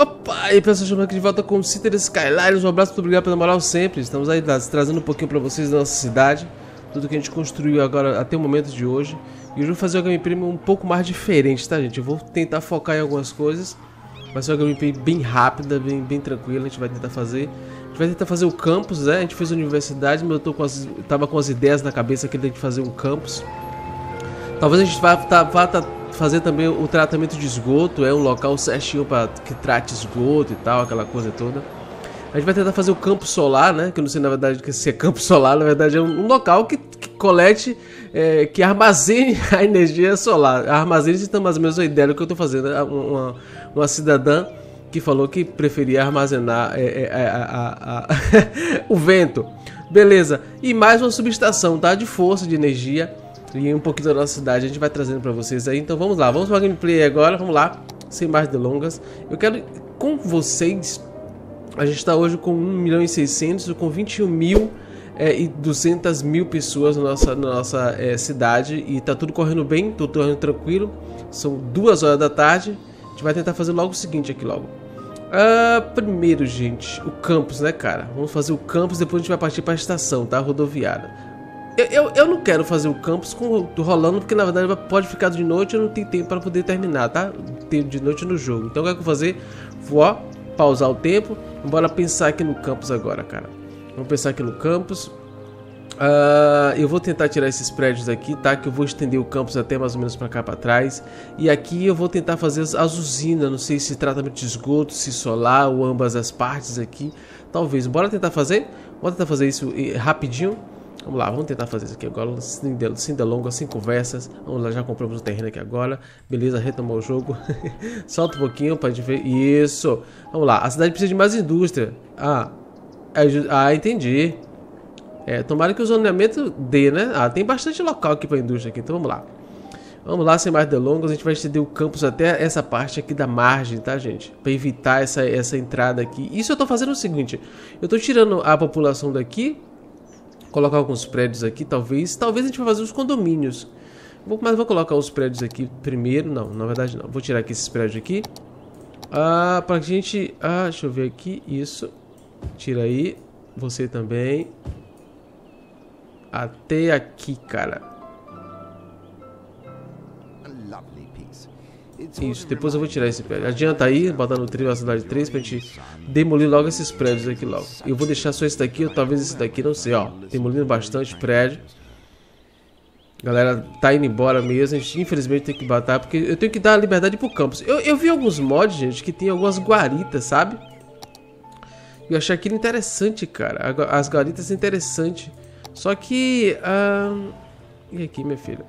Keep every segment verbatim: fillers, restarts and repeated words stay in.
Opa, e pessoal, chamando aqui de volta com o Cities Skylines. Um abraço, muito obrigado pela moral sempre. Estamos aí trazendo um pouquinho pra vocês da nossa cidade, tudo que a gente construiu agora até o momento de hoje. E hoje eu vou fazer uma gameplay um pouco mais diferente, tá, gente? Eu vou tentar focar em algumas coisas. Vai ser uma gameplay bem rápida, bem, bem tranquila. A gente vai tentar fazer. A gente vai tentar fazer o campus, né? A gente fez a universidade, mas eu tô com as, tava com as ideias na cabeça aqui de fazer um campus. Talvez a gente vá tá, vá tá fazer também o tratamento de esgoto, é um local certinho para que trate esgoto e tal, aquela coisa toda. A gente vai tentar fazer o campo solar, né? Que eu não sei na verdade que se é campo solar, na verdade é um, um local que, que colete, é, que armazene a energia solar. Armazene, então mais ou menos a ideia do que eu estou fazendo. Uma, uma cidadã que falou que preferia armazenar é, é, a, a, a o vento. Beleza. E mais uma subestação, tá? De força, de energia. E um pouquinho da nossa cidade a gente vai trazendo pra vocês aí. Então vamos lá, vamos para a gameplay agora, vamos lá, sem mais delongas. Eu quero com vocês, a gente tá hoje com um milhão e seiscentos, com vinte e um mil é, e duzentas mil pessoas na nossa, na nossa é, cidade. E tá tudo correndo bem, tudo correndo tranquilo. São duas horas da tarde. A gente vai tentar fazer logo o seguinte aqui logo. Uh, primeiro, gente, o campus, né, cara? Vamos fazer o campus, depois a gente vai partir para a estação, tá? Rodoviária. Eu, eu, eu não quero fazer o campus com, rolando, porque na verdade pode ficar de noite e eu não tenho tempo para poder terminar, tá? Tempo de noite no jogo. Então o que eu vou fazer? Vou, ó, pausar o tempo. Bora pensar aqui no campus agora, cara. Vamos pensar aqui no campus. Uh, eu vou tentar tirar esses prédios aqui, tá? Que eu vou estender o campus até mais ou menos para cá para trás. E aqui eu vou tentar fazer as, as usinas. Não sei se tratamento de esgoto, se solar ou ambas as partes aqui. Talvez. Bora tentar fazer? Bora tentar fazer isso rapidinho. Vamos lá, vamos tentar fazer isso aqui agora, sem, del sem delongas, sem conversas. Vamos lá, já compramos o terreno aqui agora. Beleza, retomou o jogo. Solta um pouquinho pra gente ver. Isso. Vamos lá, a cidade precisa de mais indústria. Ah, é, ah entendi. É, tomara que o zoneamento dê, né? Ah, tem bastante local aqui pra indústria aqui, então vamos lá. Vamos lá, sem mais delongas, a gente vai estender o campus até essa parte aqui da margem, tá, gente? Pra evitar essa, essa entrada aqui. Isso eu tô fazendo o seguinte, eu tô tirando a população daqui, colocar alguns prédios aqui, talvez. Talvez a gente vai fazer os condomínios. Vou, mas vou colocar os prédios aqui primeiro. Não, na verdade não. Vou tirar aqui esses prédios aqui. Ah, pra gente... Ah, deixa eu ver aqui. Isso. Tira aí. Você também. Até aqui, cara. Isso, depois eu vou tirar esse prédio. Adianta aí, botar no trio a cidade três pra gente demolir logo esses prédios aqui logo. Eu vou deixar só esse daqui, ou talvez esse daqui, não sei, ó. Demolindo bastante prédio. Galera tá indo embora mesmo, a gente infelizmente tem que bater, porque eu tenho que dar liberdade pro campus. Eu, eu vi alguns mods, gente, que tem algumas guaritas, sabe? Eu achei aquilo interessante, cara. As guaritas são interessantes. Só que... Ah... E aqui, minha filha?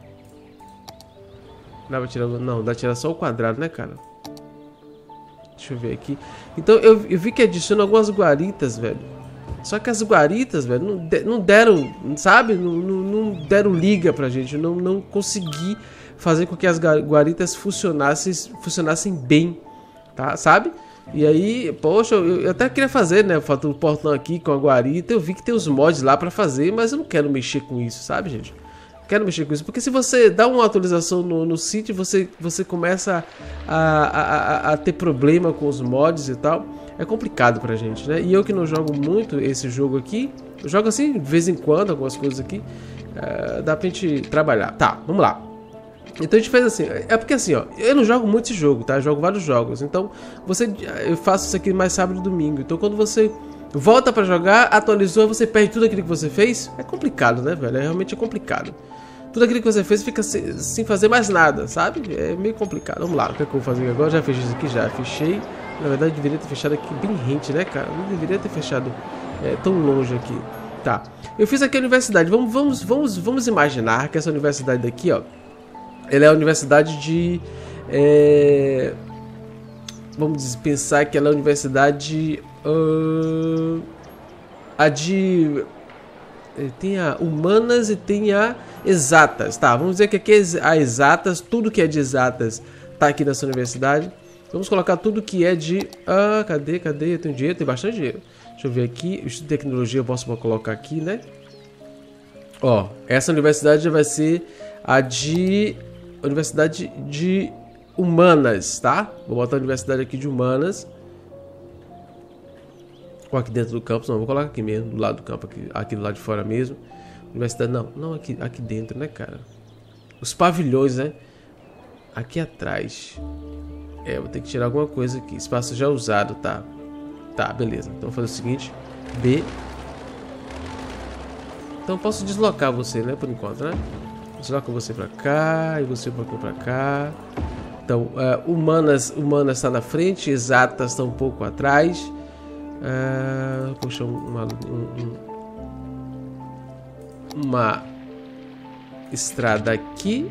Dá pra tirar... Não, dá pra tirar só o quadrado, né, cara? Deixa eu ver aqui. Então, eu, eu vi que adiciona algumas guaritas, velho. Só que as guaritas, velho, não, de, não deram, sabe? Não, não, não deram liga pra gente. Não, não consegui fazer com que as guaritas funcionassem, funcionassem bem, tá? Sabe? E aí, poxa, eu, eu até queria fazer, né? O portão aqui com a guarita. Eu vi que tem os mods lá pra fazer, mas eu não quero mexer com isso, sabe, gente? Quero mexer com isso, porque se você dá uma atualização no, no sítio, você, você começa a, a, a, a ter problema com os mods e tal. É complicado pra gente, né? E eu que não jogo muito esse jogo aqui, eu jogo assim de vez em quando, algumas coisas aqui, uh, dá pra gente trabalhar. Tá, vamos lá. Então a gente fez assim, é porque assim, ó, eu não jogo muito esse jogo, tá? Eu jogo vários jogos, então você, eu faço isso aqui mais sábado e domingo. Então quando você volta pra jogar, atualizou, você perde tudo aquilo que você fez, é complicado, né, velho? É realmente complicado. Tudo aquilo que você fez fica sem, sem fazer mais nada, sabe? É meio complicado. Vamos lá, o que, é que eu vou fazer agora? Já fechei isso aqui, já fechei. Na verdade, eu deveria ter fechado aqui bem rente, né, cara? Eu não deveria ter fechado é, tão longe aqui. Tá. Eu fiz aqui a universidade. Vamos, vamos, vamos, vamos imaginar que essa universidade daqui, ó, ela é a universidade de... É... Vamos pensar que ela é a universidade... Uh... A de... Tem a humanas e tem a exatas. Tá, vamos dizer que aqui é a exatas. Tudo que é de exatas tá aqui nessa universidade. Vamos colocar tudo que é de... Ah, cadê, cadê? Eu tenho dinheiro, tem bastante dinheiro. Deixa eu ver aqui. O Instituto de Tecnologia eu posso colocar aqui, né? Ó, essa universidade vai ser a de... Universidade de Humanas, tá? Vou botar a universidade aqui de Humanas. Ou aqui dentro do campus, não, vou colocar aqui mesmo, do lado do campo, aqui, aqui do lado de fora mesmo. Universidade, não, não aqui, aqui dentro, né, cara? Os pavilhões, né? Aqui atrás. É, vou ter que tirar alguma coisa aqui. Espaço já usado, tá? Tá, beleza. Então vou fazer o seguinte. B. Então posso deslocar você, né? Por enquanto, né? Desloca você pra cá e você um pouquinho pra cá. Então, uh, humanas, humanas está na frente, exatas está um pouco atrás. Uh, puxa, uma, um, uma estrada aqui.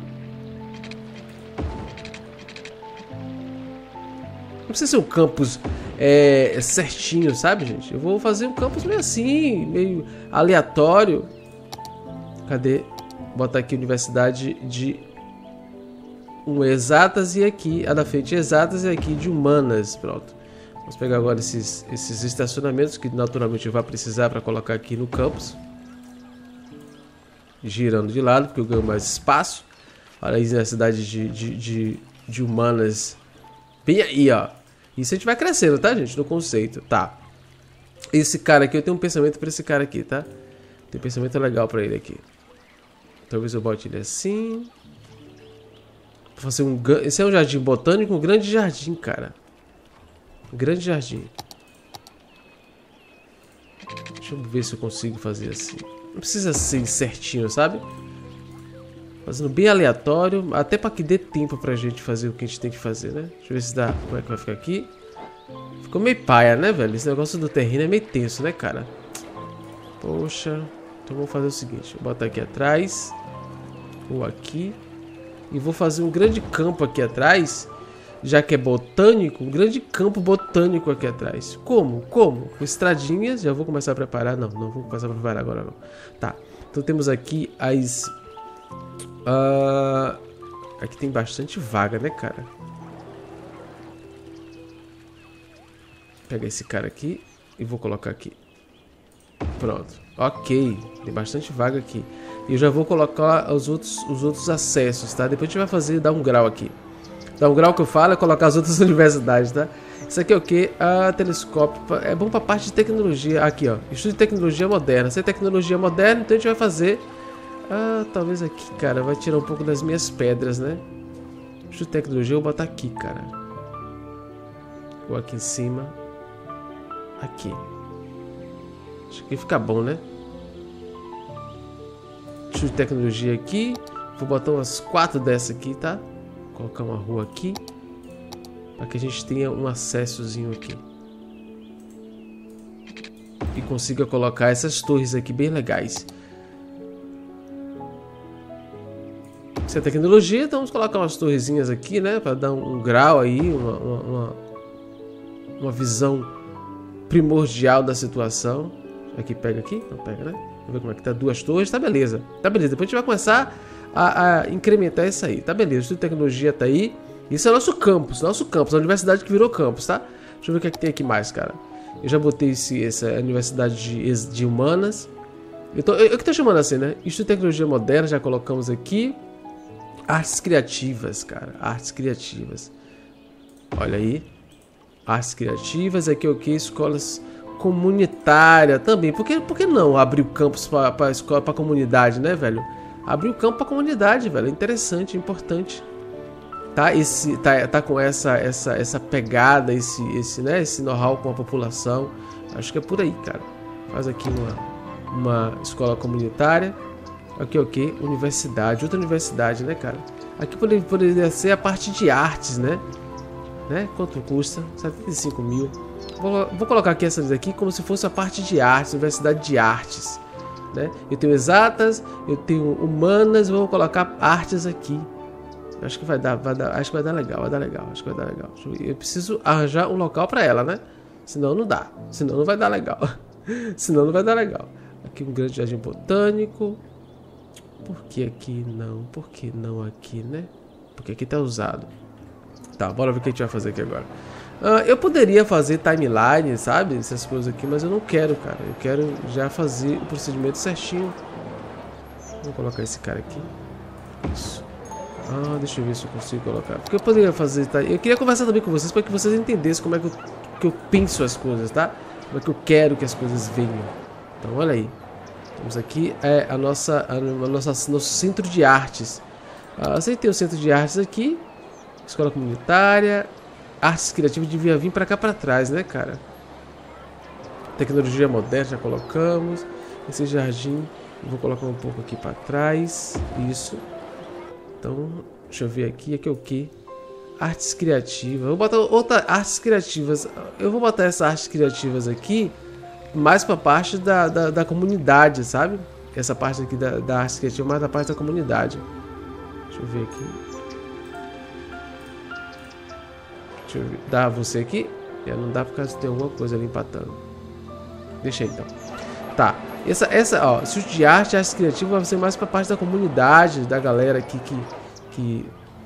Não precisa ser um campus é, certinho, sabe, gente? Eu vou fazer um campus meio assim, meio aleatório. Cadê? Botar aqui Universidade de um exatas e aqui, a da frente exatas e aqui de humanas. Pronto. Vamos pegar agora esses, esses estacionamentos que naturalmente vai precisar para colocar aqui no campus. Girando de lado, porque eu ganho mais espaço. Olha aí na cidade de, de, de, de humanas. Bem aí, ó. Isso a gente vai crescendo, tá, gente? No conceito. Tá. Esse cara aqui, eu tenho um pensamento para esse cara aqui, tá? Tem um pensamento legal para ele aqui. Talvez eu bote ele assim. Vou fazer um... Esse é um jardim botânico, um grande jardim, cara. Um grande jardim. Deixa eu ver se eu consigo fazer assim. Não precisa ser certinho, sabe? Fazendo bem aleatório, até para que dê tempo pra gente fazer o que a gente tem que fazer, né? Deixa eu ver se dá. Como é que vai ficar aqui? Ficou meio paia, né, velho? Esse negócio do terreno é meio tenso, né, cara? Poxa. Então vou fazer o seguinte. Vou botar aqui atrás. Ou aqui. E vou fazer um grande campo aqui atrás. Já que é botânico, um grande campo botânico aqui atrás. Como? Como? Com estradinhas. Já vou começar a preparar. Não, não vou começar a preparar agora não. Tá. Então temos aqui as... Uh, aqui tem bastante vaga, né, cara? Pega esse cara aqui e vou colocar aqui. Pronto. Ok. Tem bastante vaga aqui. E eu já vou colocar os outros, os outros acessos, tá? Depois a gente vai fazer, dar um grau aqui. Dar um grau que eu falo é colocar as outras universidades, tá? Isso aqui é o que? Ah, telescópio. É bom pra parte de tecnologia. Aqui, ó. Estudo de tecnologia moderna. Se é tecnologia moderna, então a gente vai fazer... Ah, talvez aqui, cara. Vai tirar um pouco das minhas pedras, né? Estudo de tecnologia, eu vou botar aqui, cara. Ou aqui em cima. Aqui. Acho que fica bom, né? Estudo de tecnologia aqui. Vou botar umas quatro dessas aqui, tá? Vou colocar uma rua aqui. Para que a gente tenha um acessozinho aqui. E consiga colocar essas torres aqui bem legais. Se é tecnologia, então vamos colocar umas torrezinhas aqui, né? Para dar um, um grau aí, uma, uma, uma, uma visão primordial da situação. Aqui, pega aqui? Não pega, né? Vamos ver como é que tá. Duas torres, tá beleza. Tá beleza. Depois a gente vai começar a, a incrementar isso aí. Tá beleza. O estudo de tecnologia tá aí. Isso é nosso campus, nosso campus. A universidade que virou campus, tá? Deixa eu ver o que é que tem aqui mais, cara. Eu já botei esse, essa universidade de, de humanas. Então, eu, eu que tô chamando assim, né? Estudo de tecnologia moderna, já colocamos aqui. Artes criativas, cara. Artes criativas. Olha aí. Artes criativas. Aqui é o que? Escolas comunitárias também. Por que, por que não abrir o campus para a escola, para a comunidade, né, velho? Abrir o campo para a comunidade, velho. É interessante, é importante. Tá, esse, tá, tá com essa, essa, essa pegada, esse, esse, né, esse know-how com a população. Acho que é por aí, cara. Faz aqui uma, uma escola comunitária. Aqui, ok, universidade, outra universidade, né, cara? Aqui poderia, poderia ser a parte de artes, né? né? Quanto custa? setenta e cinco mil. Vou, vou colocar aqui essas aqui como se fosse a parte de artes, universidade de artes, né? Eu tenho exatas, eu tenho humanas, vou colocar artes aqui. Acho que vai dar, vai dar, acho que vai dar legal, vai dar legal, acho que vai dar legal. Eu preciso arranjar um local para ela, né? Senão não dá, senão não vai dar legal. Senão não vai dar legal. Aqui um grande jardim botânico. Por que aqui não? Por que não aqui, né? Porque aqui tá usado. Tá, bora ver o que a gente vai fazer aqui agora. Uh, eu poderia fazer timeline, sabe? Essas coisas aqui, mas eu não quero, cara. Eu quero já fazer o procedimento certinho. Vou colocar esse cara aqui. Isso. Ah, deixa eu ver se eu consigo colocar. Porque eu poderia fazer... Tá? Eu queria conversar também com vocês para que vocês entendessem como é que eu, que eu penso as coisas, tá? como é que eu quero que as coisas venham. Então, olha aí. Temos aqui é, a nossa, a, a nossa, nosso centro de artes. Ah, você tem o centro de artes aqui. Escola comunitária. Artes criativas devia vir pra cá pra trás, né, cara? Tecnologia moderna, já colocamos. Esse jardim, eu vou colocar um pouco aqui pra trás. Isso. Então, deixa eu ver aqui. Aqui é o que? Artes criativas. Eu vou botar outra artes criativas. Eu vou botar essas artes criativas aqui mais pra parte da, da, da comunidade, sabe? Essa parte aqui da, da arte criativa, mais da parte da comunidade. Deixa eu ver aqui. Deixa eu ver. Dá você aqui? É, não dá por causa de ter alguma coisa ali empatando. Deixa aí então. Tá. Essa, essa, ó, Instituto de Arte, Arte Criativa vai ser mais pra parte da comunidade, da galera aqui que, que,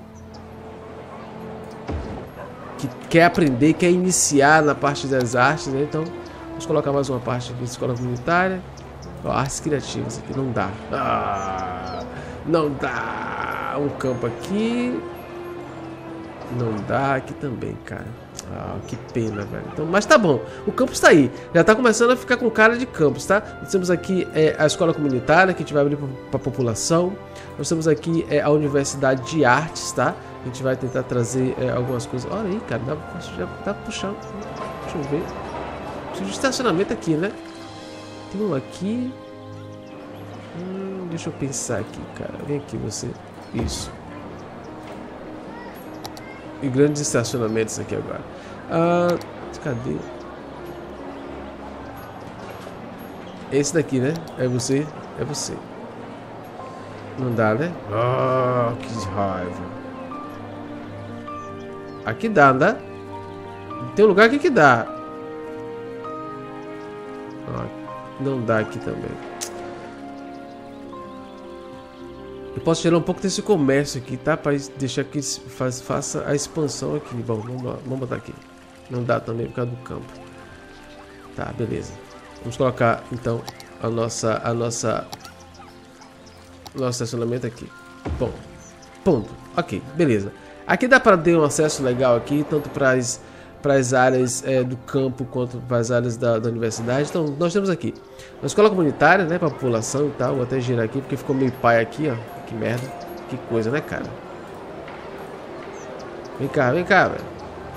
que quer aprender, quer iniciar na parte das artes, né? Então, vamos colocar mais uma parte aqui, escola comunitária. Ó, artes criativas aqui, não dá. Ah, não dá. Um campo aqui. Não dá aqui também, cara. Ah, que pena, velho. Então, mas tá bom. O campus tá aí. Já tá começando a ficar com cara de campus, tá? Nós temos aqui é, a escola comunitária, que a gente vai abrir pra população. Nós temos aqui é, a Universidade de Artes, tá? A gente vai tentar trazer é, algumas coisas. Olha aí, cara. Dá, já tá puxando. Deixa eu ver. Preciso de estacionamento aqui, né? Tem um aqui. Hum, deixa eu pensar aqui, cara. Vem aqui você. Isso. E grandes estacionamentos aqui agora. Ah, cadê? Esse daqui, né? É você? É você. Não dá, né? Ah, que raiva. Aqui dá, não dá? Tem um lugar aqui que dá. Ah, não dá aqui também. Eu posso tirar um pouco desse comércio aqui, tá? Para deixar que faz, faça a expansão aqui. Bom, vamos, vamos botar aqui. Não dá também por causa do campo. Tá, beleza. Vamos colocar, então, a nossa... A nossa... Nosso estacionamento aqui. Bom, ponto. Ok, beleza. Aqui dá para ter um acesso legal aqui, tanto para as... para as áreas é, do campo quanto para as áreas da, da universidade. Então, nós temos aqui uma escola comunitária, né, para a população e tal. Vou até girar aqui porque ficou meio pai aqui, ó. Que merda, que coisa, né, cara? Vem cá, vem cá, velho.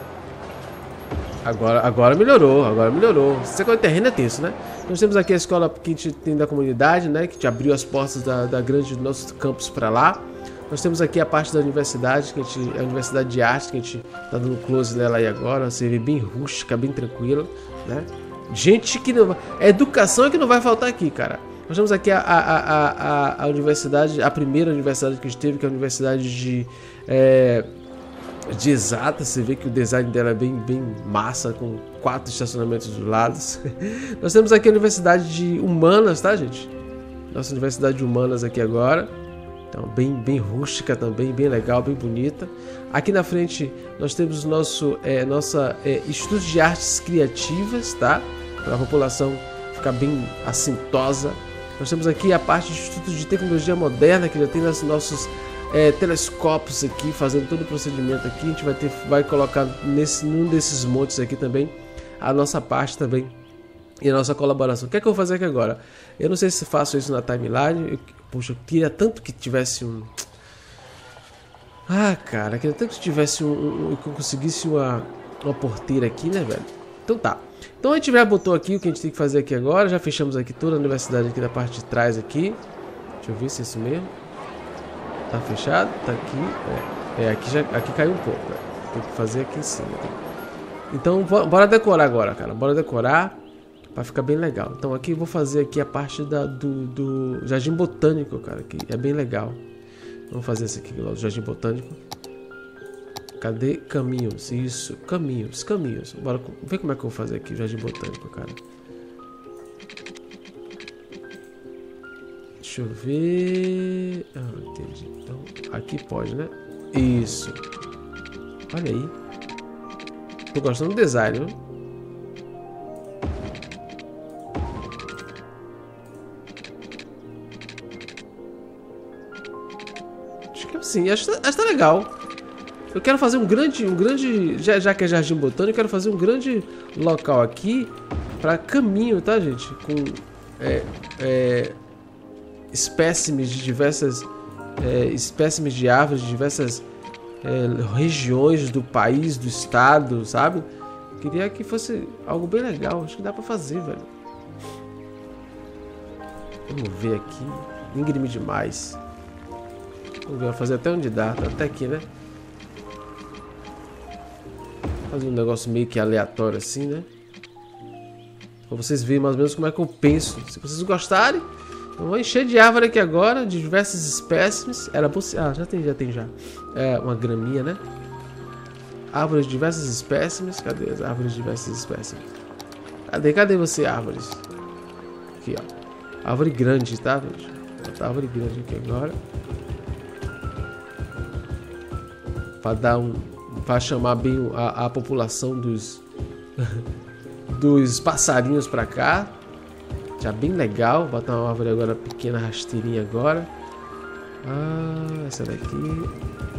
Agora, agora melhorou, agora melhorou. Você que o terreno é tenso, né? Nós temos aqui a escola que a gente tem da comunidade, né, que a gente abriu as portas da, da grande do nosso campus para lá. Nós temos aqui a parte da universidade, que a, gente, a Universidade de Arte, que a gente tá dando close nela aí agora. Você vê bem rústica, bem tranquila, né? Gente que não... A educação é que não vai faltar aqui, cara. Nós temos aqui a, a, a, a, a universidade, a primeira universidade que a gente teve, que é a Universidade de, é, de Exatas. Você vê que o design dela é bem, bem massa, com quatro estacionamentos dos lados. Nós temos aqui a Universidade de Humanas, tá, gente? Nossa Universidade de Humanas aqui agora. Então, bem, bem rústica também, bem legal, bem bonita. Aqui na frente nós temos o nosso é, nossa, é, Instituto de Artes Criativas, tá? Para a população ficar bem assintosa. Nós temos aqui a parte do Instituto de Tecnologia Moderna, que já tem os nossos é, telescópios aqui, fazendo todo o procedimento aqui. A gente vai, ter, vai colocar nesse, num desses montes aqui também a nossa parte também e a nossa colaboração. O que é que eu vou fazer aqui agora? Eu não sei se faço isso na timeline. Eu, poxa, eu queria tanto que tivesse um... Ah, cara, eu queria tanto que tivesse um... um que eu conseguisse uma, uma porteira aqui, né, velho? Então tá. Então a gente já botou aqui o que a gente tem que fazer aqui agora. Já fechamos aqui toda a universidade aqui da parte de trás aqui. Deixa eu ver se é isso mesmo. Tá fechado? Tá aqui. É, é aqui, já, aqui caiu um pouco, velho. Tem que fazer aqui em cima. Tá? Então bora decorar agora, cara. Bora decorar. Vai ficar bem legal. Então aqui eu vou fazer aqui a parte da, do, do Jardim Botânico, cara, que é bem legal. Vamos fazer esse aqui, o Jardim Botânico. Cadê? Caminhos. Isso, caminhos, caminhos. Bora ver como é que eu vou fazer aqui o Jardim Botânico, cara. Deixa eu ver... Ah, entendi. Então, aqui pode, né? Isso. Olha aí. Tô gostando do design, viu? Sim, acho, acho que tá legal. Eu quero fazer um grande, um grande, já, já que é Jardim Botânico, eu quero fazer um grande local aqui para caminho, tá, gente? Com é, é, espécimes de diversas é, espécimes de árvores de diversas é, regiões do país, do estado, sabe? Queria que fosse algo bem legal. Acho que dá pra fazer, velho. Vamos ver aqui. Íngreme demais. Vamos ver, vou fazer até onde dá. Tá até aqui, né? Fazer um negócio meio que aleatório assim, né? Pra vocês verem mais ou menos como é que eu penso. Se vocês gostarem, eu vou encher de árvore aqui agora, de diversas espécimes. Era possível. Ah, já tem, já tem já. É uma graminha, né? Árvores de diversas espécimes. Cadê as árvores de diversas espécimes? Cadê? Cadê você, árvores? Aqui, ó. Árvore grande, tá, gente? Vou botar árvore grande aqui agora. Pra dar um... Pra chamar bem a, a população dos... dos passarinhos pra cá. Já bem legal. Vou botar uma árvore agora pequena, rasteirinha agora. Ah, essa daqui...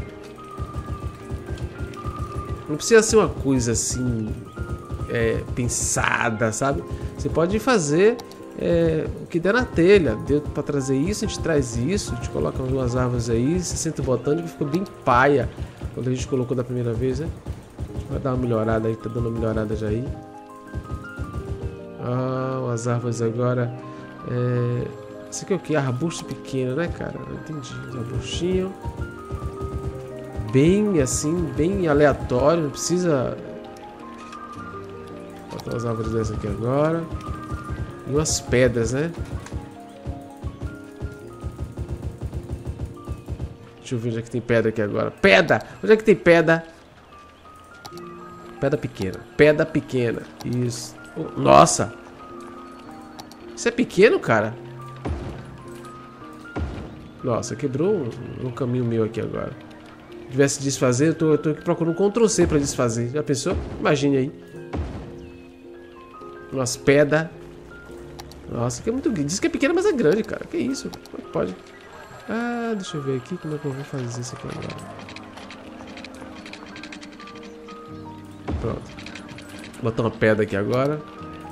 Não precisa ser uma coisa assim é, pensada, sabe? Você pode fazer é, o que der na telha. Deu pra trazer isso, a gente traz isso, a gente coloca umas árvores aí, se senta botânico, ficou bem paia quando a gente colocou da primeira vez, né? A gente vai dar uma melhorada aí, tá dando uma melhorada já aí. Ah, as árvores agora. É... Isso aqui é o que? Arbusto pequeno, né, cara? Não entendi. Os arbustinhos. Bem assim, bem aleatório, não precisa. Vou botar umas árvores dessas aqui agora. E umas pedras, né? Deixa eu ver onde é que tem pedra aqui agora. Pedra! Onde é que tem pedra? Pedra pequena. Pedra pequena. Isso. Oh, nossa! Isso é pequeno, cara? Nossa, quebrou um, um caminho meu aqui agora. Se tivesse desfazer, eu tô, eu tô aqui procurando um control C pra desfazer. Já pensou? Imagine aí. Umas pedras. Nossa, que é muito grande. Diz que é pequena, mas é grande, cara. Que isso? Como é que pode? Ah, deixa eu ver aqui como é que eu vou fazer isso aqui agora. Pronto. Vou botar uma pedra aqui agora.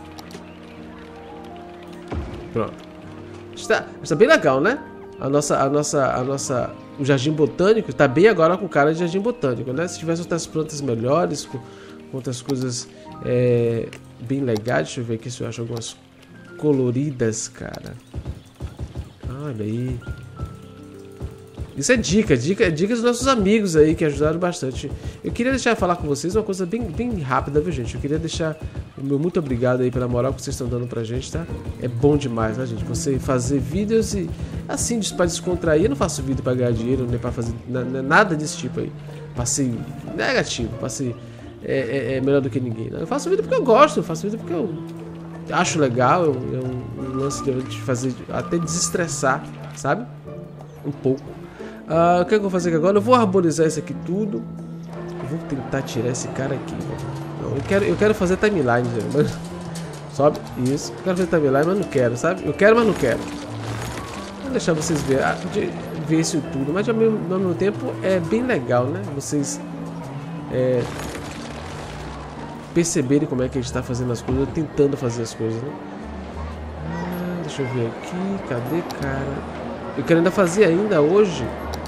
Pronto. Está, está bem legal, né? A nossa, a nossa, a nossa... O jardim botânico tá bem agora com cara de jardim botânico, né? Se tivesse outras plantas melhores, com, com outras coisas é, bem legais. Deixa eu ver aqui se eu acho algumas coloridas, cara. Olha aí. Isso é dica, dica, dicas dos nossos amigos aí que ajudaram bastante. Eu queria deixar falar com vocês uma coisa bem, bem rápida, viu, gente? Eu queria deixar o meu muito obrigado aí pela moral que vocês estão dando pra gente, tá? É bom demais, tá, gente? Você fazer vídeos e assim, pra descontrair. Eu não faço vídeo pra ganhar dinheiro, nem pra fazer nada desse tipo aí. Passei negativo, passei é, é, é melhor do que ninguém. Eu faço vídeo porque eu gosto, eu faço vídeo porque eu acho legal. É um, um lance de fazer até desestressar, sabe? Um pouco. Uh, o que, é que eu vou fazer aqui agora? Eu vou arborizar isso aqui tudo. Eu vou tentar tirar esse cara aqui. Não, eu, quero, eu quero fazer timeline, mas... Sobe, isso. Eu quero fazer timeline, mas não quero, sabe? Eu quero, mas não quero. Vou deixar vocês ver, de, ver isso tudo. Mas ao mesmo, ao mesmo tempo é bem legal, né? Vocês é, perceberem como é que a gente está fazendo as coisas, tentando fazer as coisas, né? Ah, deixa eu ver aqui. Cadê, cara? Eu quero ainda fazer ainda hoje.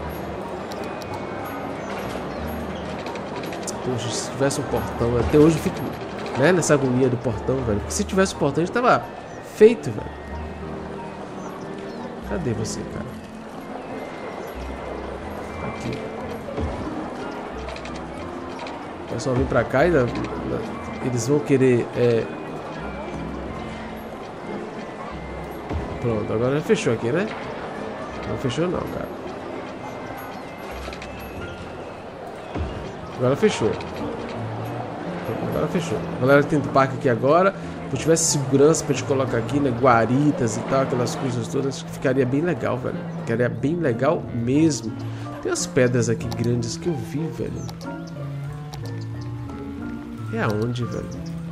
Poxa, se tivesse um portão, até hoje eu fico, né, nessa agonia do portão, velho. Porque se tivesse um portão, a gente tava feito, velho. Cadê você, cara? Aqui. O pessoal vem pra cá e eles vão querer. É... Pronto, agora já fechou aqui, né? Não fechou, não, cara. Agora fechou. Agora fechou. A galera tem do parque aqui agora. Se tivesse segurança pra gente colocar aqui, né? Guaritas e tal, aquelas coisas todas, ficaria bem legal, velho. Ficaria bem legal mesmo. Tem umas pedras aqui grandes que eu vi, velho. É aonde, velho?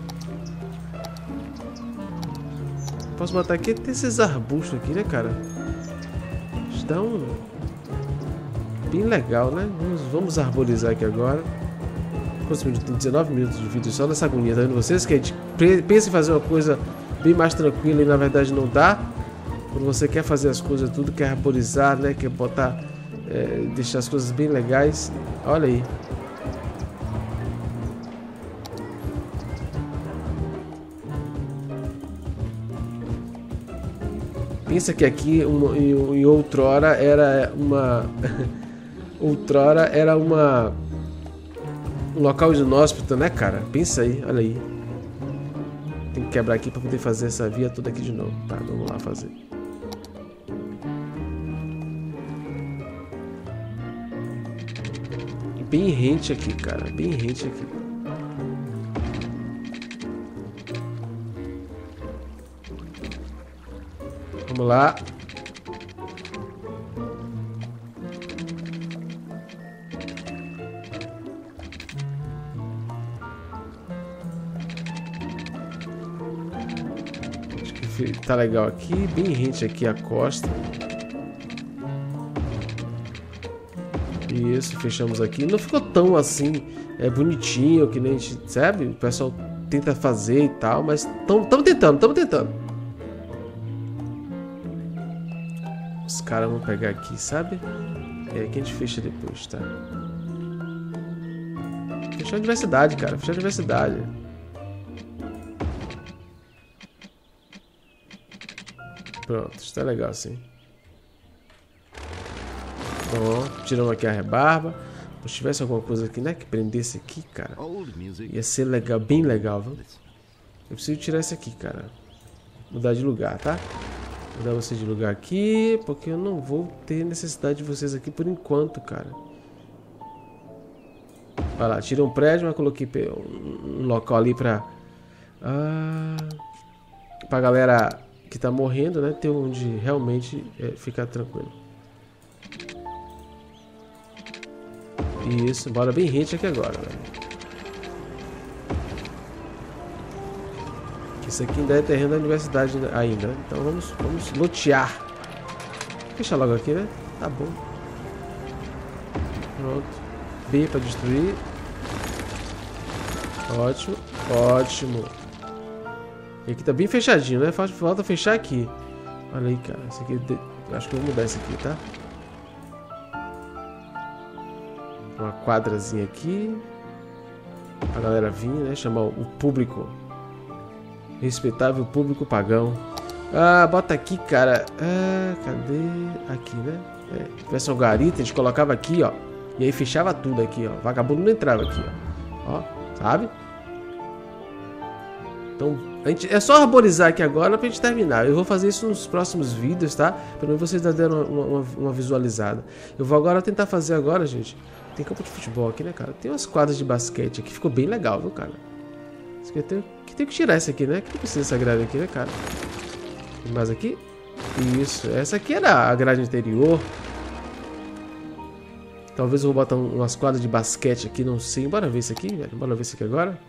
Posso botar aqui? Tem esses arbustos aqui, né, cara? Estão bem legal, né? Vamos, vamos arborizar aqui agora. quantos minutos? Tem dezenove minutos de vídeo só nessa agonia, tá vendo vocês? Que a gente pensa em fazer uma coisa bem mais tranquila e na verdade não dá. Quando você quer fazer as coisas tudo, quer arborizar, né? Quer botar, é, deixar as coisas bem legais. Olha aí. Pensa que aqui um, em, em outrora era uma outrora era uma um local inóspito, né, cara? Pensa aí, olha aí. Tem que quebrar aqui para poder fazer essa via toda aqui de novo. Tá, vamos lá fazer. Bem rente aqui, cara, bem rente aqui. Vamos lá. Acho que tá legal aqui, bem rente aqui a costa. Isso, fechamos aqui. Não ficou tão assim, é bonitinho que nem a gente, sabe? O pessoal tenta fazer e tal, mas estamos tentando, estamos tentando. Os caras vão pegar aqui, sabe? É aí que a gente fecha depois, tá? Fechar a diversidade, cara. Fechar a diversidade. Pronto, está legal assim. Bom, tiramos aqui a rebarba. Se tivesse alguma coisa aqui, né? Que prendesse aqui, cara. Ia ser legal, bem legal, viu? Eu preciso tirar isso aqui, cara. Mudar de lugar, tá? Mudar você de lugar aqui, porque eu não vou ter necessidade de vocês aqui por enquanto, cara. Vai lá, tira um prédio, mas coloquei um local ali pra... Ah, pra galera que tá morrendo, né? Ter onde realmente é, ficar tranquilo. Isso, bora bem rente aqui agora, velho. Isso aqui ainda é terreno da universidade ainda, né? Então vamos, vamos lotear. Fecha logo aqui, né? Tá bom. Pronto. B para destruir. Ótimo, ótimo. E aqui tá bem fechadinho, né? Falta fechar aqui. Olha aí, cara. Esse aqui, acho que eu vou mudar esse aqui, tá? Uma quadrazinha aqui. A galera vir, né? Chamar o público. Respeitável público pagão. Ah, bota aqui, cara. Ah, cadê? Aqui, né? É, se tivesse um garita, a gente colocava aqui, ó. E aí fechava tudo aqui, ó. Vagabundo não entrava aqui, ó. Ó, sabe? Então, a gente, é só arborizar aqui agora pra gente terminar. Eu vou fazer isso nos próximos vídeos, tá? Pelo menos vocês já deram uma, uma, uma visualizada. Eu vou agora tentar fazer agora, gente. Tem campo de futebol aqui, né, cara? Tem umas quadras de basquete aqui. Ficou bem legal, viu, cara? Isso aqui eu tenho que, tenho que tirar essa aqui, né? Que não precisa dessa grade aqui, né, cara? Tem mais aqui? Isso. Essa aqui era a grade anterior. Talvez eu vou botar umas quadras de basquete aqui, não sei. Bora ver isso aqui, velho. Bora ver isso aqui agora.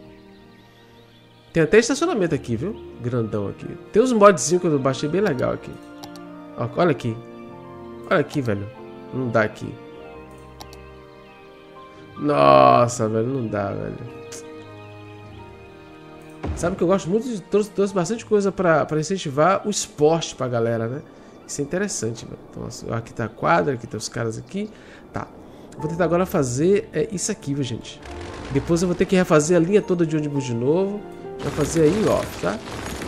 Tem até estacionamento aqui, viu? Grandão aqui. Tem uns modzinhos que eu baixei bem legal aqui. Ó, olha aqui. Olha aqui, velho. Não dá aqui. Nossa, velho. Não dá, velho. Sabe que eu gosto muito de... Trouxe, trouxe bastante coisa pra, pra incentivar o esporte pra galera, né? Isso é interessante, velho. Então, aqui tá a quadra, aqui tá os caras aqui. Tá. Vou tentar agora fazer é, isso aqui, viu, gente? Depois eu vou ter que refazer a linha toda de ônibus de novo. Vai fazer aí, ó, tá?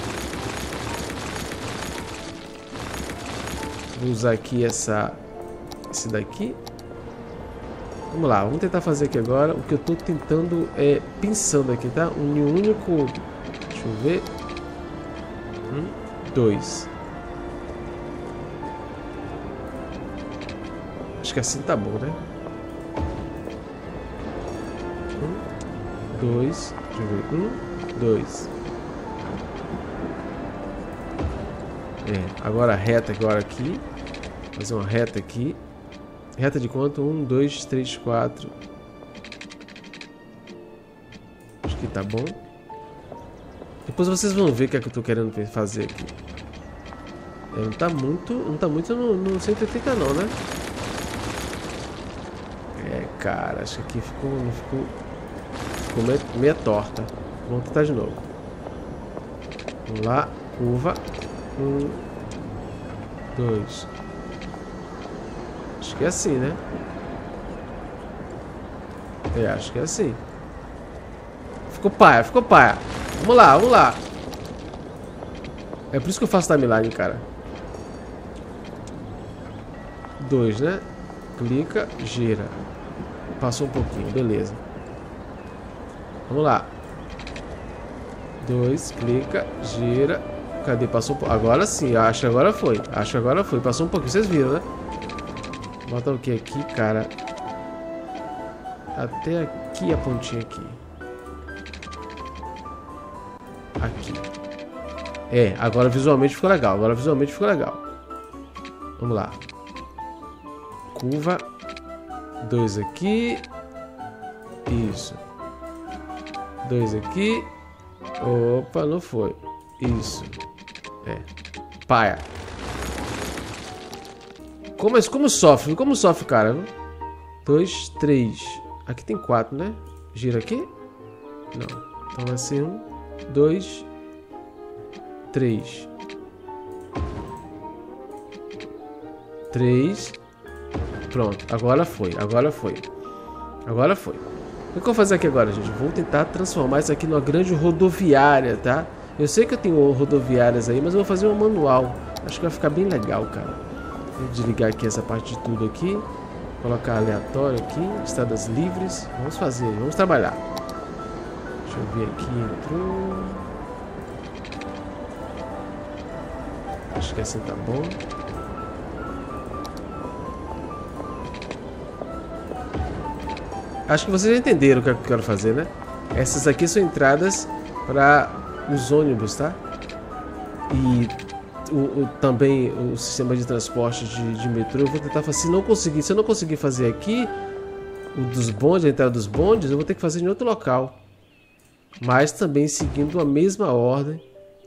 Vou usar aqui essa... Esse daqui. Vamos lá, vamos tentar fazer aqui agora. O que eu tô tentando é... Pensando aqui, tá? Um único... Deixa eu ver. Um, dois. Acho que assim tá bom, né? Um, dois. Deixa eu ver. Um... Dois. É, agora reta agora aqui. Fazer uma reta aqui. Reta de quanto? Um, dois, três, quatro. Acho que tá bom. Depois vocês vão ver o que é que eu tô querendo fazer aqui. É, não tá muito. Não tá muito no, no cento e oitenta não, né? É, cara, acho que aqui ficou. Não ficou. ficou meio, meio torta. Vamos tentar de novo. Vamos lá, curva. Um, dois. Acho que é assim, né? É, acho que é assim. Ficou paia, ficou paia. Vamos lá, vamos lá. É por isso que eu faço timeline, cara. Dois, né? Clica, gira. Passou um pouquinho, beleza. Vamos lá. Dois, clica, gira. Cadê? Passou um pouco. Agora sim, acho que agora foi. Acho que agora foi. Passou um pouquinho, vocês viram, né? Bota o que aqui, cara? Até aqui a pontinha aqui. Aqui. É, agora visualmente ficou legal. Agora visualmente ficou legal. Vamos lá. Curva. Dois aqui. Isso. Dois aqui. Opa, não foi. Isso. É. Paia. Como, como sofre? Como sofre, cara? Dois, três. Aqui tem quatro, né? Gira aqui? Não. Então vai ser um, dois, três. Três. Pronto. Agora foi. Agora foi. Agora foi. O que eu vou fazer aqui agora, gente? Vou tentar transformar isso aqui numa grande rodoviária, tá? Eu sei que eu tenho rodoviárias aí, mas eu vou fazer um manual. Acho que vai ficar bem legal, cara. Vou desligar aqui essa parte de tudo aqui. Colocar aleatório aqui. Estradas livres. Vamos fazer, vamos trabalhar. Deixa eu ver aqui. Entrou. Acho que assim tá bom. Acho que vocês já entenderam o que eu quero fazer, né? Essas aqui são entradas para os ônibus, tá? E o, o, também o sistema de transporte de, de metrô. Eu vou tentar fazer. Se não conseguir, se eu não conseguir fazer aqui, o dos bondes, a entrada dos bondes, eu vou ter que fazer em outro local. Mas também seguindo a mesma ordem.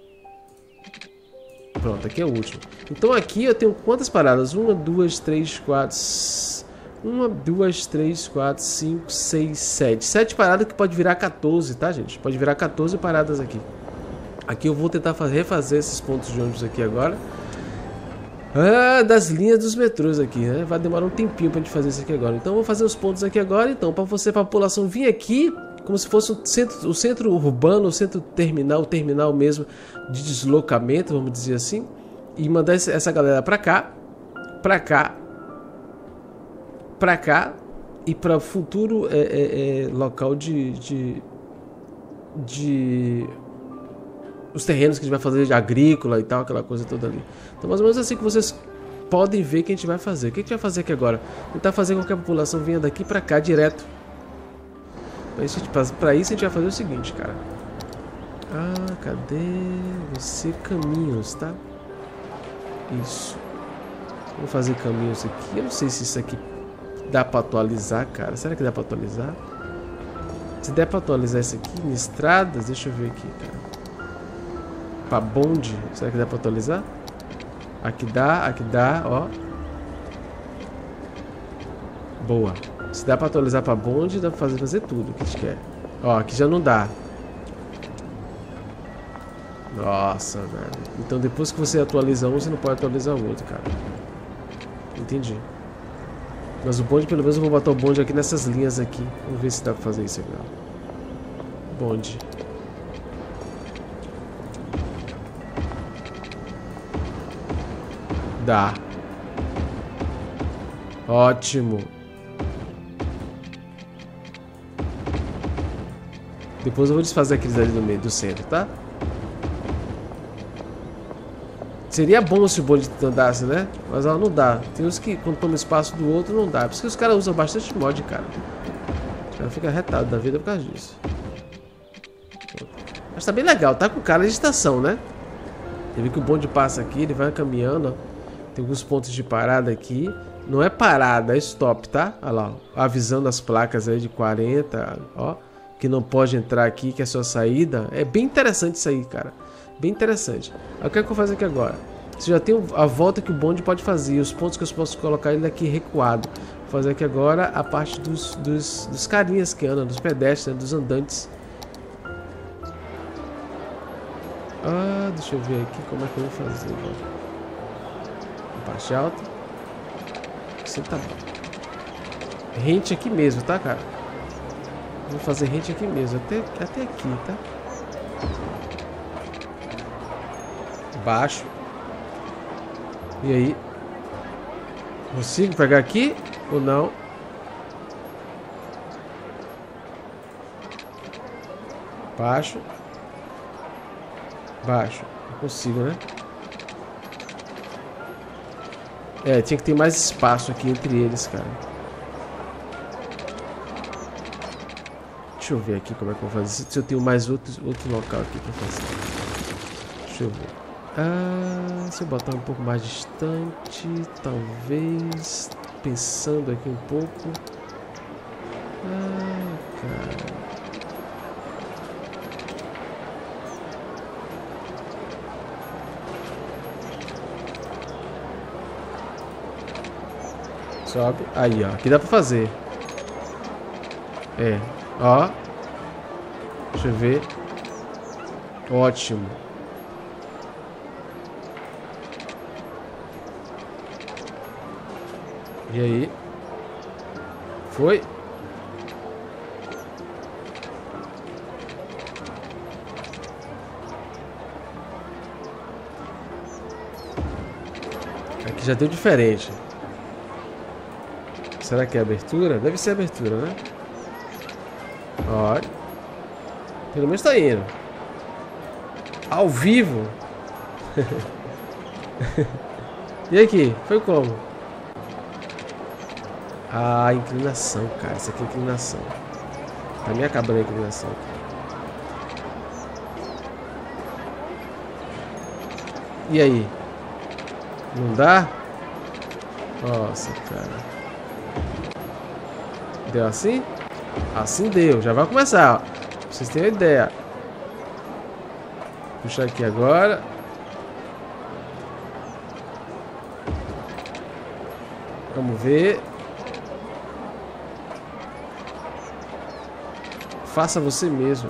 Pronto, aqui é o último. Então aqui eu tenho quantas paradas? Uma, duas, três, quatro. Uma, duas, três, quatro, cinco, seis, sete. Sete paradas que pode virar quatorze, tá, gente? Pode virar quatorze paradas aqui. Aqui eu vou tentar fazer, refazer esses pontos de ônibus aqui agora. Ah, das linhas dos metrôs aqui, né? Vai demorar um tempinho pra gente fazer isso aqui agora. Então eu vou fazer os pontos aqui agora. Então, pra você, pra população vir aqui, como se fosse o centro, o centro urbano, o centro terminal, o terminal mesmo de deslocamento, vamos dizer assim. E mandar essa galera pra cá, pra cá, pra cá e para futuro é, é, é, local de, de de os terrenos que a gente vai fazer de agrícola e tal, aquela coisa toda ali. Então mais ou menos assim que vocês podem ver que a gente vai fazer. O que a gente vai fazer aqui agora? Tentar fazer com que a população venha daqui pra cá direto. Pra isso, pra isso a gente vai fazer o seguinte, cara. Ah, cadê você? Caminhos, tá? Isso. Vou fazer caminhos aqui. Eu não sei se isso aqui dá pra atualizar, cara. Será que dá pra atualizar? Se der pra atualizar isso aqui em estradas, deixa eu ver aqui, cara. Pra bonde, será que dá pra atualizar? Aqui dá, aqui dá, ó. Boa. Se dá pra atualizar pra bonde, dá pra fazer, fazer tudo que a gente quer. Ó, aqui já não dá. Nossa, velho. Então depois que você atualiza um, você não pode atualizar o outro, cara. Entendi. Mas o bonde, pelo menos eu vou botar o bonde aqui nessas linhas aqui. Vamos ver se dá pra fazer isso aqui. Bonde. Dá. Ótimo. Depois eu vou desfazer aqueles ali no meio do centro, tá? Seria bom se o bonde andasse, né? Mas ó, não dá. Tem uns que quando toma espaço do outro não dá. Por isso que os caras usam bastante mod, cara. Os caras ficam retados da vida por causa disso. Mas tá bem legal, tá com cara de estação, né? Você vê que o bonde passa aqui, ele vai caminhando, ó. Tem alguns pontos de parada aqui. Não é parada, é stop, tá? Olha lá, ó. Avisando as placas aí de quarenta, ó. Que não pode entrar aqui, que é só saída. É bem interessante isso aí, cara. Bem interessante. O que é que eu vou fazer aqui agora? Você já tem a volta que o bonde pode fazer. Os pontos que eu posso colocar ele aqui recuado. Vou fazer aqui agora a parte dos, dos, dos carinhas que andam, dos pedestres, né? Dos andantes. Ah, deixa eu ver aqui como é que eu vou fazer. A parte alta. Assim tá bom. Rente aqui mesmo, tá, cara? Vou fazer rente aqui mesmo, até, até aqui, tá? Baixo. E aí? Consigo pegar aqui ou não? Baixo. Baixo. Não consigo, né? É, tinha que ter mais espaço aqui entre eles, cara. Deixa eu ver aqui como é que eu vou fazer. Se eu tenho mais outro, outro local aqui pra fazer. Deixa eu ver. Ah, se eu botar um pouco mais distante, talvez. Pensando aqui um pouco. Ah, cara. Sobe. Aí, ó. Aqui dá pra fazer. É. Ó. Deixa eu ver. Ótimo. E aí? Foi? Aqui já deu diferente. Será que é abertura? Deve ser abertura, né? Olha. Pelo menos tá indo. Ao vivo. E aqui? Foi como? Ah, inclinação, cara. Isso aqui é inclinação. Tá me acabando a inclinação. E aí? Não dá? Nossa, cara. Deu assim? Assim deu. Já vai começar, ó. Pra vocês terem uma ideia. Puxar aqui agora. Vamos ver. Faça você mesmo.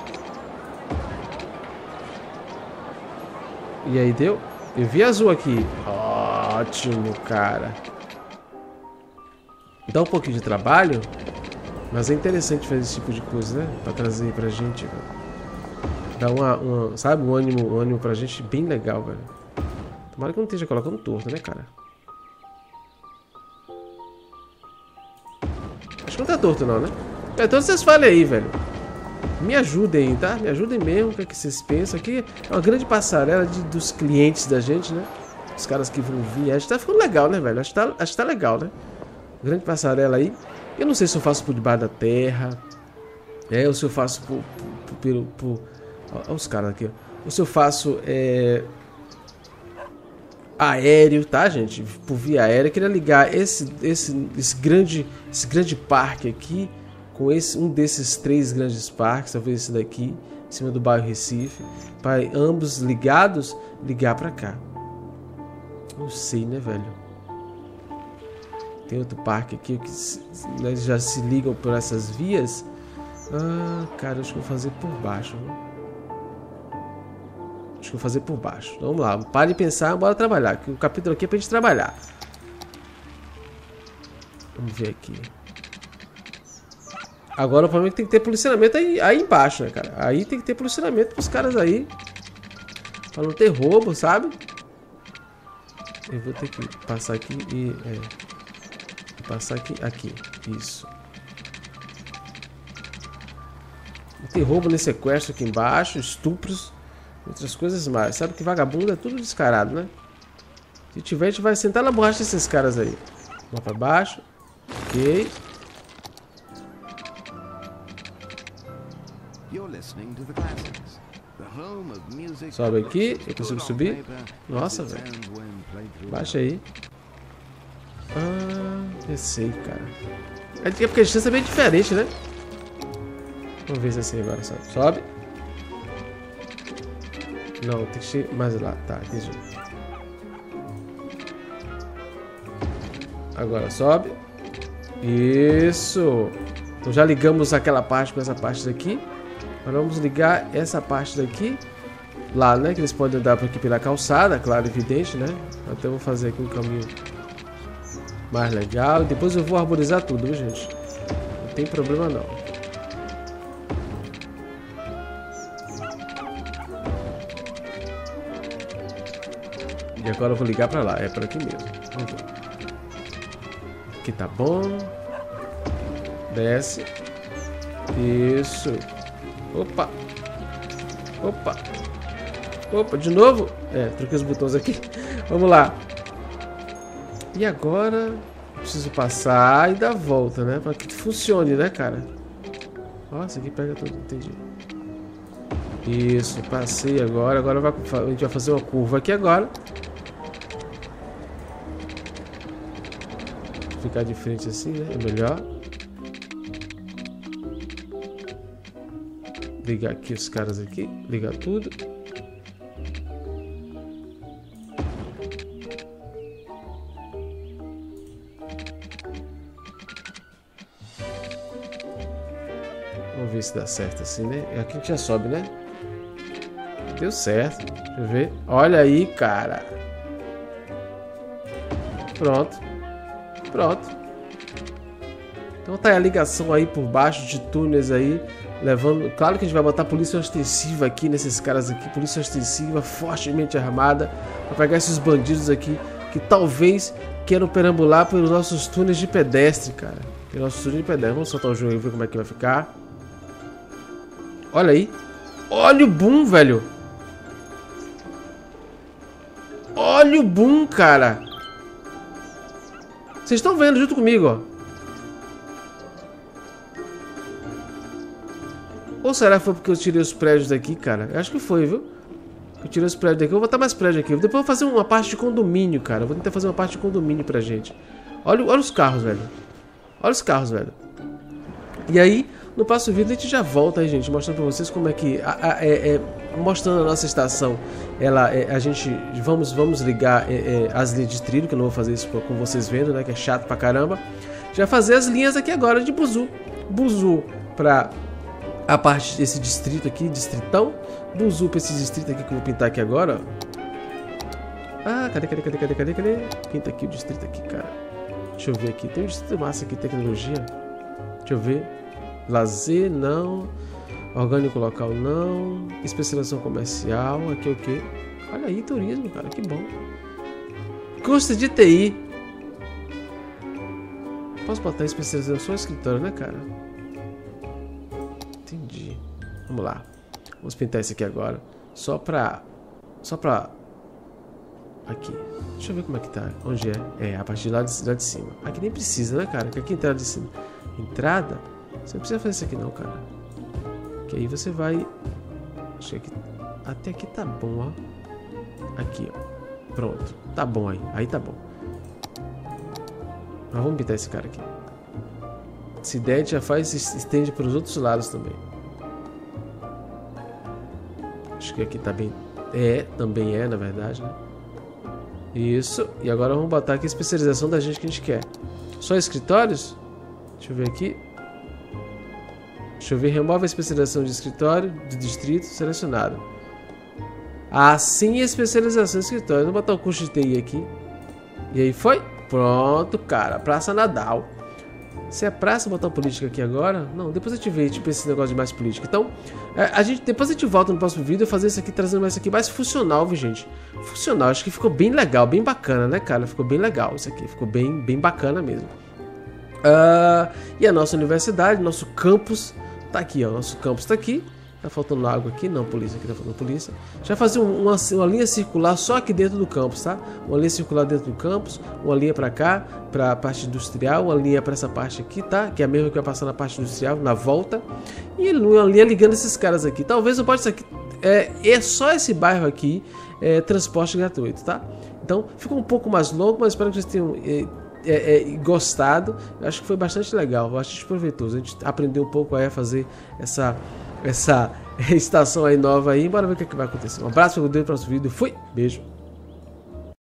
E aí, deu? Eu vi azul aqui. Ótimo, cara. Dá um pouquinho de trabalho, mas é interessante fazer esse tipo de coisa, né? Pra trazer pra gente, velho. Dá uma, uma, sabe, um ânimo, um ânimo pra gente bem legal, velho. Tomara que eu não esteja colocando torto, né, cara? Acho que não tá torto, não, né? Então vocês falem aí, velho. Me ajudem, tá? Me ajudem mesmo. O que é que vocês pensam? Aqui é uma grande passarela de, dos clientes da gente, né? Os caras que vão vir. Acho que tá ficando legal, né, velho? Acho que tá, acho que tá legal, né? Grande passarela aí. Eu não sei se eu faço por debaixo da terra. É, ou se eu faço por... por, por, por olha os caras aqui, ó. Ou se eu faço... É, aéreo, tá, gente? Por via aérea. Eu queria ligar esse, esse, esse, grande, esse grande parque aqui com esse, um desses três grandes parques, talvez esse daqui, em cima do bairro Recife, para ambos ligados, ligar para cá. Não sei, né, velho? Tem outro parque aqui que né, já se ligam por essas vias. Ah, cara, acho que eu vou fazer por baixo. Viu? Acho que eu vou fazer por baixo. Então, vamos lá, pare de pensar, bora trabalhar. Que o capítulo aqui é pra gente trabalhar. Vamos ver aqui. Agora o problema é que tem que ter posicionamento aí, aí embaixo, né, cara? Aí tem que ter posicionamento pros caras aí. Pra não ter roubo, sabe? Eu vou ter que passar aqui e... É, passar aqui, aqui. Isso. Não tem roubo nem sequestro aqui embaixo, estupros, outras coisas mais. Sabe que vagabundo é tudo descarado, né? Se tiver, a gente vai sentar na borracha desses caras aí. Vamos pra baixo. Ok. Sobe aqui, eu consigo subir. Nossa, velho. Baixa aí. Ah, descei, cara. É porque a distância é bem diferente, né? Vamos ver se é assim agora. Sobe. Sobe. Não, tem que ir mais lá. Tá, entendi. Agora sobe. Isso. Então já ligamos aquela parte com essa parte daqui. Agora vamos ligar essa parte daqui. Lá, né? Que eles podem andar por aqui pela calçada, claro, evidente, né? Então eu vou fazer aqui um caminho mais legal. Depois eu vou arborizar tudo, viu, gente? Não tem problema não. E agora eu vou ligar pra lá. É por aqui mesmo. Vamos ver. Aqui tá bom. Desce. Isso. Opa. Opa. Opa, de novo? É, troquei os botões aqui. Vamos lá. E agora preciso passar e dar a volta, né? Para que funcione, né, cara? Nossa, aqui pega tudo, entendi. Isso, passei agora. Agora vai, a gente vai fazer uma curva aqui agora. Ficar de frente assim, né? É melhor. Ligar aqui os caras aqui. Ligar tudo. Vamos ver se dá certo assim, né? Aqui a gente já sobe, né? Deu certo. Deixa eu ver. Olha aí, cara. Pronto. Pronto. Então tá aí a ligação aí por baixo de túneis aí. Levando... Claro que a gente vai botar polícia ostensiva aqui nesses caras aqui. Polícia ostensiva, fortemente armada. Pra pegar esses bandidos aqui que talvez queiram perambular pelos nossos túneis de pedestre, cara. Pelos nossos túneis de pedestre. Vamos soltar o jogo e ver como é que vai ficar. Olha aí. Olha o boom, velho. Olha o boom, cara. Vocês estão vendo junto comigo, ó. Ou será que foi porque eu tirei os prédios daqui, cara? Eu acho que foi, viu? Eu tirei os prédios daqui. Eu vou botar mais prédios aqui. Depois eu vou fazer uma parte de condomínio, cara. Eu vou tentar fazer uma parte de condomínio pra gente. Olha, olha os carros, velho. Olha os carros, velho. E aí, no próximo vídeo a gente já volta aí, gente, mostrando pra vocês como é que... A, a, é, é, mostrando a nossa estação. Ela, é, a gente... Vamos, vamos ligar é, é, as linhas de trilho, que eu não vou fazer isso com vocês vendo, né? Que é chato pra caramba. Já fazer as linhas aqui agora de buzu. Buzu pra... a parte desse distrito aqui, distritão. Buzu pra esse distrito aqui que eu vou pintar aqui agora, ó. Ah, cadê, cadê, cadê, cadê, cadê, cadê? Pinta aqui o distrito aqui, cara. Deixa eu ver aqui. Tem um distrito massa aqui, tecnologia. Deixa eu ver. Lazer, não. Orgânico local, não. Especialização comercial, aqui o quê? Olha aí, turismo, cara, que bom. Custo de T I. Posso botar especialização só escritório, né, cara? Entendi. Vamos lá. Vamos pintar esse aqui agora. Só pra... Só pra... Aqui. Deixa eu ver como é que tá. Onde é? É, a partir de lá de, lá de cima. Aqui nem precisa, né, cara? Que aqui entrada de cima. Entrada? Você não precisa fazer isso aqui não, cara. Que aí você vai... Acho que aqui... Até aqui tá bom, ó. Aqui, ó. Pronto. Tá bom aí. Aí tá bom. Mas vamos pintar esse cara aqui. Se der, a gente já faz e estende para os outros lados também. Acho que aqui tá bem... É, também é, na verdade, né? Isso. E agora vamos botar aqui a especialização da gente que a gente quer. Só escritórios? Deixa eu ver aqui. Deixa eu ver. Remove a especialização de escritório, de distrito, selecionado. Assim a especialização de escritório. Vamos botar o custo de T I aqui. E aí foi? Pronto, cara. Praça Nadal. Se é praça, botar política aqui agora. Não, depois a gente vê, tipo, esse negócio de mais política. Então, a gente, depois a gente volta no próximo vídeo e fazer isso aqui, trazendo mais isso aqui mais funcional, viu, gente? Funcional, acho que ficou bem legal, bem bacana, né, cara? Ficou bem legal isso aqui, ficou bem, bem bacana mesmo. Uh, e a nossa universidade, nosso campus, tá aqui, ó. Nosso campus tá aqui. Tá faltando água aqui, não, polícia, aqui tá faltando polícia. Já fazer uma, uma linha circular só aqui dentro do campus, tá? Uma linha circular dentro do campus, uma linha pra cá, pra parte industrial, uma linha pra essa parte aqui, tá? Que é a mesma que vai passar na parte industrial, na volta. E uma linha ligando esses caras aqui. Talvez eu possa isso aqui, é, é só esse bairro aqui, é, transporte gratuito, tá? Então, ficou um pouco mais longo, mas espero que vocês tenham... É, É, é, gostado. Eu acho que foi bastante legal, bastante proveitoso. A gente aprendeu um pouco aí a fazer essa, essa estação aí nova aí. Bora ver o que, é que vai acontecer. Um abraço, fico dentro do próximo vídeo. Fui, beijo.